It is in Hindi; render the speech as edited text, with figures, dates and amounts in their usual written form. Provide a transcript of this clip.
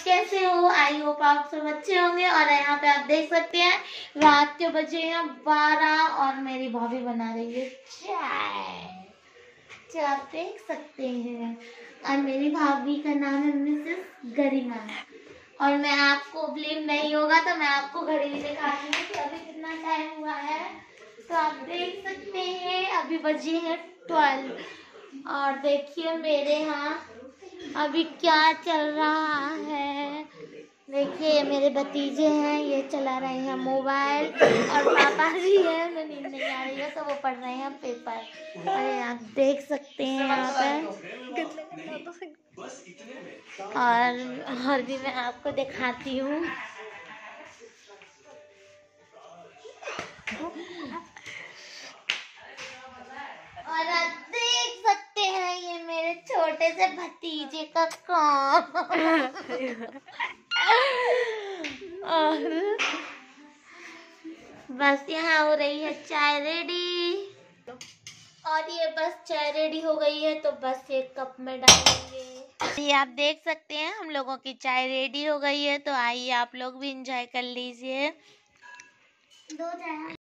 कैसे हो? आई होप आप सब अच्छे होंगे। और यहाँ पे आप देख सकते हैं रात के बजे हैं 12 और मेरी भाभी बना रही है चाय। चाय आप देख सकते हैं। और मेरी भाभी का नाम है मिसेस गरिमा। और मैं आपको बिलीव नहीं होगा तो मैं आपको घड़ी भी दिखाती हूँ कि अभी कितना टाइम हुआ है। तो आप देख सकते हैं अभी बजे हैं 12। और देखिए मेरे यहाँ अभी क्या चल रहा है। देखिए मेरे भतीजे हैं, ये चला रहे हैं मोबाइल। और पापा जी हैं, उन्हें नींद नहीं आ रही है तो वो पढ़ रहे हैं पेपर। अरे आप देख सकते हैं यहाँ पर। और भी मैं आपको दिखाती हूँ। और आप देख सकते हैं ये मेरे छोटे से भतीजे का काम। और बस यहाँ हो रही है चाय रेडी। और ये बस चाय रेडी हो गई है तो बस एक कप में डालेंगे। ये आप देख सकते हैं हम लोगों की चाय रेडी हो गई है। तो आइए आप लोग भी इंजॉय कर लीजिए। दो चाय